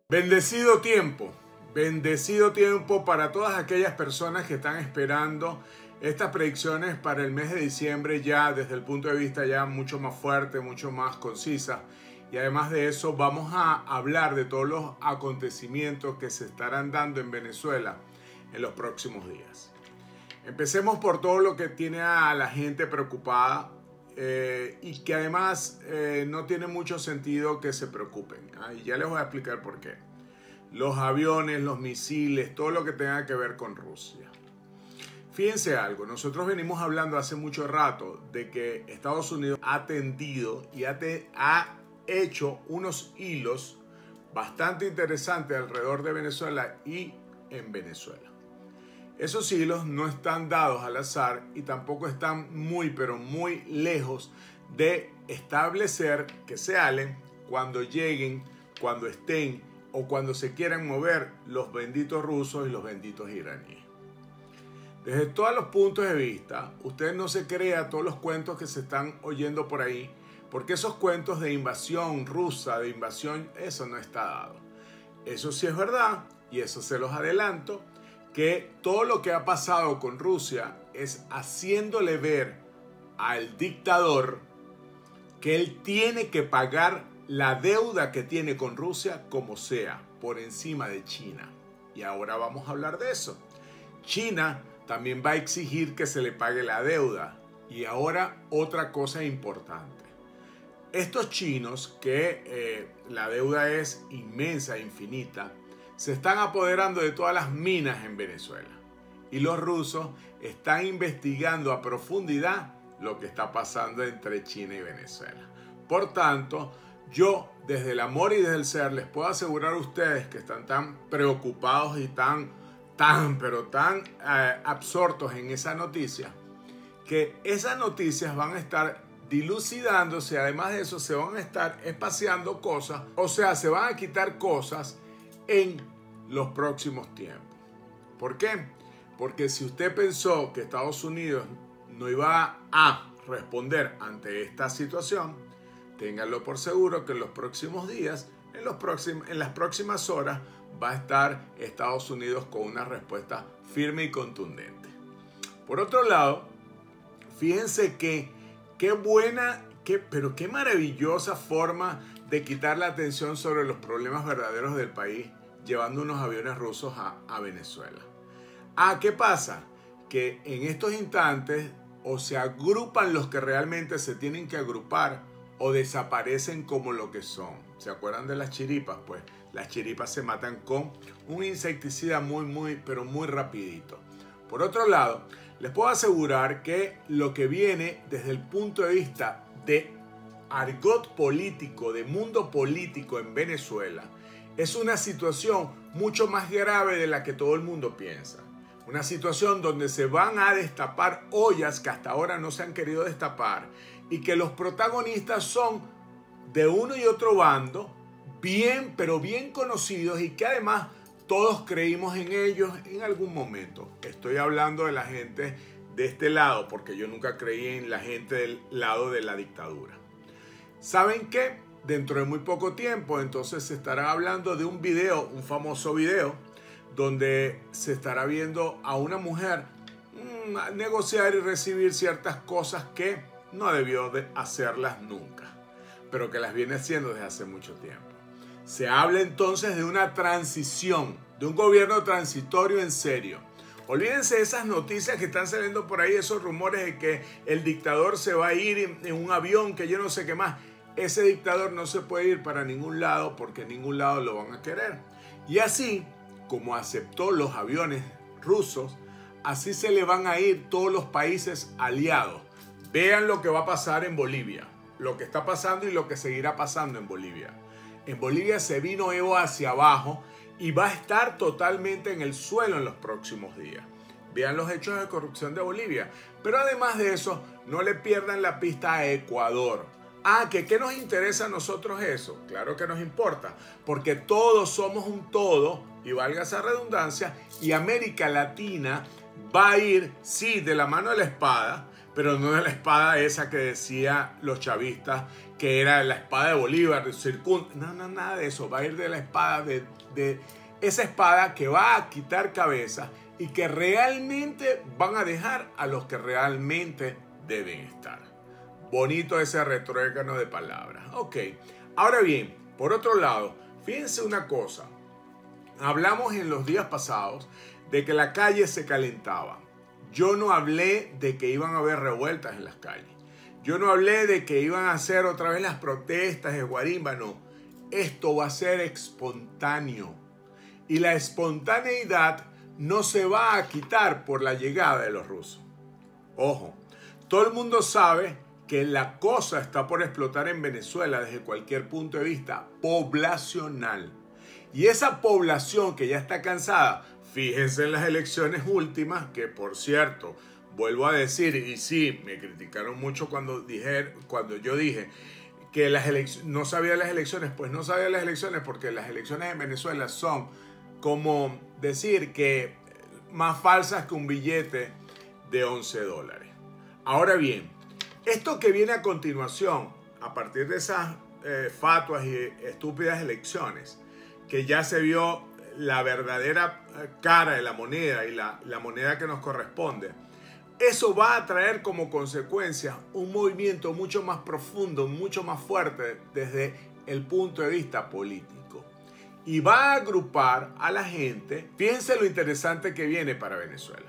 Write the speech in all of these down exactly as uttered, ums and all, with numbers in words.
Bendecido tiempo, bendecido tiempo para todas aquellas personas que están esperando estas predicciones para el mes de diciembre ya desde el punto de vista ya mucho más fuerte, mucho más concisa. Y además de eso vamos a hablar de todos los acontecimientos que se estarán dando en Venezuela en los próximos días. Empecemos por todo lo que tiene a la gente preocupada eh, y que además eh, no tiene mucho sentido que se preocupen. ¿Ah? Y ya les voy a explicar por qué. Los aviones, los misiles, todo lo que tenga que ver con Rusia. Fíjense algo, nosotros venimos hablando hace mucho rato de que Estados Unidos ha tendido y ha, te, ha hecho unos hilos bastante interesantes alrededor de Venezuela y en Venezuela. Esos hilos no están dados al azar y tampoco están muy, pero muy lejos de establecer que se halen cuando lleguen, cuando estén o cuando se quieran mover los benditos rusos y los benditos iraníes. Desde todos los puntos de vista, usted no se crea todos los cuentos que se están oyendo por ahí, porque esos cuentos de invasión rusa, de invasión, eso no está dado. Eso sí es verdad, y eso se los adelanto, que todo lo que ha pasado con Rusia es haciéndole ver al dictador que él tiene que pagar la deuda que tiene con Rusia como sea, por encima de China. Y ahora vamos a hablar de eso. China también va a exigir que se le pague la deuda. Y ahora otra cosa importante. Estos chinos, que eh, la deuda es inmensa, infinita, se están apoderando de todas las minas en Venezuela. Y los rusos están investigando a profundidad lo que está pasando entre China y Venezuela. Por tanto, yo desde el amor y desde el ser les puedo asegurar a ustedes que están tan preocupados y tan, tan, pero tan eh, absortos en esa noticia, que esas noticias van a estar dilucidándose. Además de eso, se van a estar espaciando cosas, o sea, se van a quitar cosas en los próximos tiempos. ¿Por qué? Porque si usted pensó que Estados Unidos no iba a responder ante esta situación, ténganlo por seguro que en los próximos días, en, los próximos, en las próximas horas, va a estar Estados Unidos con una respuesta firme y contundente. Por otro lado, fíjense que qué buena, qué, pero qué maravillosa forma de quitar la atención sobre los problemas verdaderos del país, llevando unos aviones rusos a, a Venezuela. Ah, ¿qué pasa? Que en estos instantes o se agrupan los que realmente se tienen que agrupar o desaparecen como lo que son. ¿Se acuerdan de las chiripas? Pues las chiripas se matan con un insecticida muy, muy, pero muy rapidito. Por otro lado, les puedo asegurar que lo que viene desde el punto de vista de argot político, de mundo político en Venezuela, es una situación mucho más grave de la que todo el mundo piensa. Una situación donde se van a destapar ollas que hasta ahora no se han querido destapar y que los protagonistas son de uno y otro bando, bien, pero bien conocidos y que además todos creímos en ellos en algún momento. Estoy hablando de la gente de este lado, porque yo nunca creí en la gente del lado de la dictadura. ¿Saben qué? Dentro de muy poco tiempo, entonces se estará hablando de un video, un famoso video, donde se estará viendo a una mujer mmm, negociar y recibir ciertas cosas que no debió de hacerlas nunca, pero que las viene haciendo desde hace mucho tiempo. Se habla entonces de una transición, de un gobierno transitorio en serio. Olvídense de esas noticias que están saliendo por ahí, esos rumores de que el dictador se va a ir en, en un avión, que yo no sé qué más. Ese dictador no se puede ir para ningún lado porque en ningún lado lo van a querer. Y así como aceptó los aviones rusos, así se le van a ir todos los países aliados. Vean lo que va a pasar en Bolivia, lo que está pasando y lo que seguirá pasando en Bolivia. En Bolivia se vino Evo hacia abajo y va a estar totalmente en el suelo en los próximos días. Vean los hechos de corrupción de Bolivia. Pero además de eso, no le pierdan la pista a Ecuador. Ah, ¿que qué nos interesa a nosotros eso? Claro que nos importa, porque todos somos un todo, y valga esa redundancia, y América Latina va a ir, sí, de la mano de la espada, pero no de la espada esa que decía los chavistas, que era la espada de Bolívar, circun... no, no, nada de eso, va a ir de la espada, de, de esa espada que va a quitar cabezas y que realmente van a dejar a los que realmente deben estar. Bonito ese retruécano de palabras. Ok, ahora bien, por otro lado, fíjense una cosa. Hablamos en los días pasados de que la calle se calentaba. Yo no hablé de que iban a haber revueltas en las calles. Yo no hablé de que iban a hacer otra vez las protestas de Guarimba, no. Esto va a ser espontáneo. Y la espontaneidad no se va a quitar por la llegada de los rusos. Ojo, todo el mundo sabe que la cosa está por explotar en Venezuela desde cualquier punto de vista poblacional. Y esa población que ya está cansada, fíjense en las elecciones últimas, que por cierto, vuelvo a decir, y sí, me criticaron mucho cuando, dije, cuando yo dije que las elecciones, no sabía las elecciones, pues no sabía las elecciones porque las elecciones en Venezuela son como decir que más falsas que un billete de once dólares. Ahora bien, esto que viene a continuación, a partir de esas eh, fatuas y estúpidas elecciones, que ya se vio la verdadera cara de la moneda y la, la moneda que nos corresponde, eso va a traer como consecuencia un movimiento mucho más profundo, mucho más fuerte desde el punto de vista político. Y va a agrupar a la gente, fíjense lo interesante que viene para Venezuela.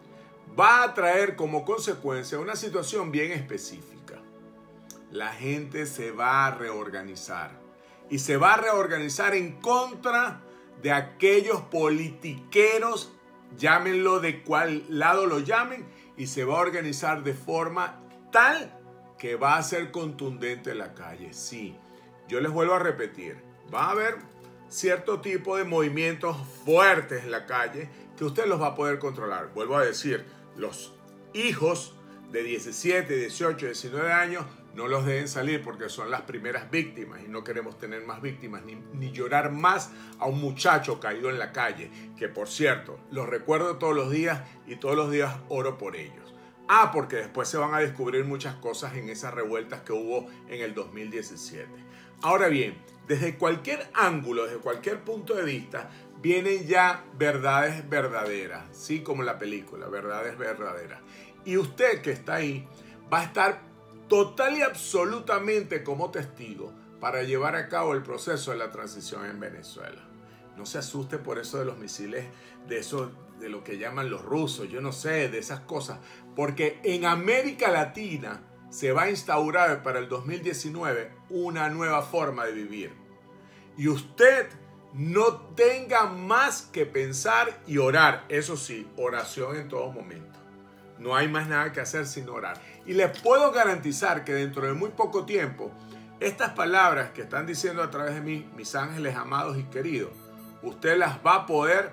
Va a traer como consecuencia una situación bien específica. La gente se va a reorganizar. Y se va a reorganizar en contra de aquellos politiqueros, llámenlo de cual lado lo llamen, y se va a organizar de forma tal que va a ser contundente en la calle. Sí, yo les vuelvo a repetir, va a haber cierto tipo de movimientos fuertes en la calle que usted los va a poder controlar. Vuelvo a decir, los hijos de diecisiete, dieciocho, diecinueve años no los deben salir porque son las primeras víctimas y no queremos tener más víctimas ni, ni llorar más a un muchacho caído en la calle, que por cierto, los recuerdo todos los días y todos los días oro por ellos. Ah, porque después se van a descubrir muchas cosas en esas revueltas que hubo en el dos mil diecisiete. Ahora bien, desde cualquier ángulo, desde cualquier punto de vista, vienen ya verdades verdaderas, sí, como la película, verdades verdaderas. Y usted que está ahí va a estar total y absolutamente como testigo para llevar a cabo el proceso de la transición en Venezuela. No se asuste por eso de los misiles, de eso, de lo que llaman los rusos, yo no sé, de esas cosas, porque en América Latina se va a instaurar para el dos mil diecinueve una nueva forma de vivir. Y usted no tenga más que pensar y orar, eso sí, oración en todo momento. No hay más nada que hacer sino orar. Y les puedo garantizar que dentro de muy poco tiempo, estas palabras que están diciendo a través de mí, mis ángeles amados y queridos, usted las va a poder,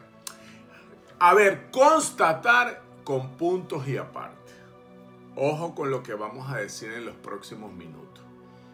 a ver, constatar con puntos y aparte. Ojo con lo que vamos a decir en los próximos minutos.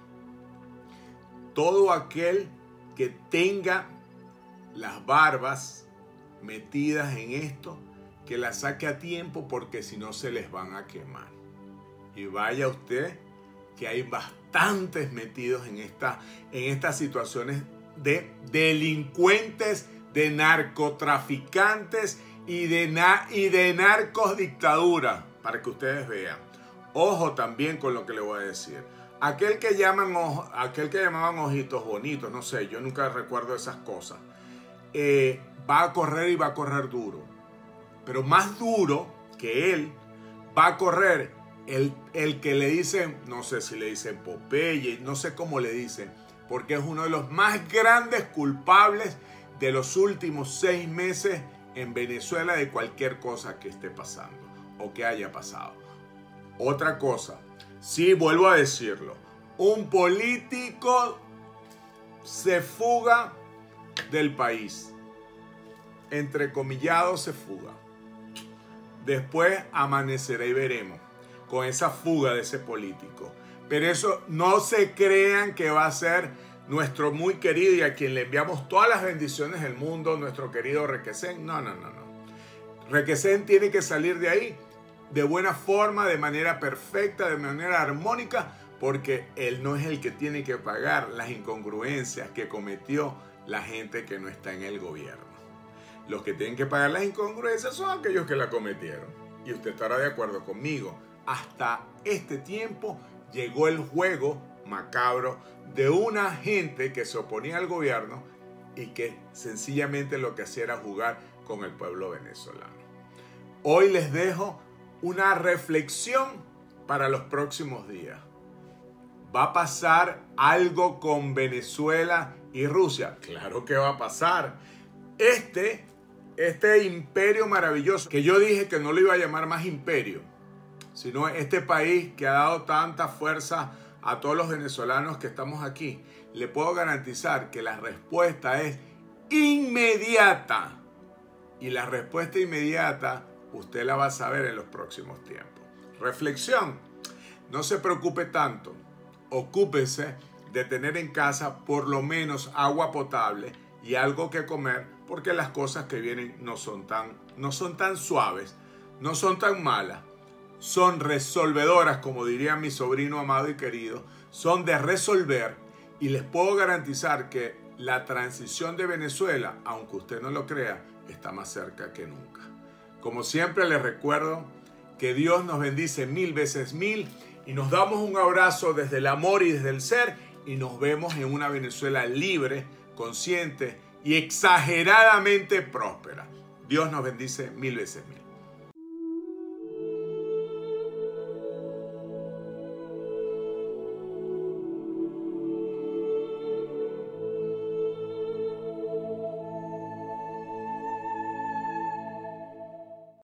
Todo aquel que tenga las barbas metidas en esto, que la saque a tiempo porque si no se les van a quemar. Y vaya usted que hay bastantes metidos en, esta, en estas situaciones de delincuentes, de narcotraficantes y de, na, y de narcos dictadura, para que ustedes vean. Ojo también con lo que le voy a decir. Aquel que, llaman, aquel que llamaban ojitos bonitos, no sé, yo nunca recuerdo esas cosas, eh, va a correr y va a correr duro. Pero más duro que él va a correr el, el que le dicen, no sé si le dicen Popeye, no sé cómo le dicen, porque es uno de los más grandes culpables de los últimos seis meses en Venezuela de cualquier cosa que esté pasando o que haya pasado. Otra cosa, sí, vuelvo a decirlo, un político se fuga del país, entrecomillado se fuga. Después amanecerá y veremos con esa fuga de ese político. Pero eso no se crean que va a ser nuestro muy querido y a quien le enviamos todas las bendiciones del mundo, nuestro querido Requesén. No, no, no, no. Requesén tiene que salir de ahí de buena forma, de manera perfecta, de manera armónica, porque él no es el que tiene que pagar las incongruencias que cometió la gente que no está en el gobierno. Los que tienen que pagar las incongruencias son aquellos que la cometieron. Y usted estará de acuerdo conmigo. Hasta este tiempo llegó el juego macabro de una gente que se oponía al gobierno y que sencillamente lo que hacía era jugar con el pueblo venezolano. Hoy les dejo una reflexión para los próximos días. ¿Va a pasar algo con Venezuela y Rusia? Claro que va a pasar. Este, este imperio maravilloso, que yo dije que no lo iba a llamar más imperio, sino este país que ha dado tanta fuerza a todos los venezolanos que estamos aquí, le puedo garantizar que la respuesta es inmediata. Y la respuesta inmediata usted la va a saber en los próximos tiempos. Reflexión. No se preocupe tanto. Ocúpese de tener en casa por lo menos agua potable y algo que comer, porque las cosas que vienen no son tan, no son tan suaves, no son tan malas, son resolvedoras, como diría mi sobrino amado y querido, son de resolver, y les puedo garantizar que la transición de Venezuela, aunque usted no lo crea, está más cerca que nunca. Como siempre les recuerdo que Dios nos bendice mil veces mil y nos damos un abrazo desde el amor y desde el ser, y nos vemos en una Venezuela libre, consciente y exageradamente próspera. Dios nos bendice mil veces mil.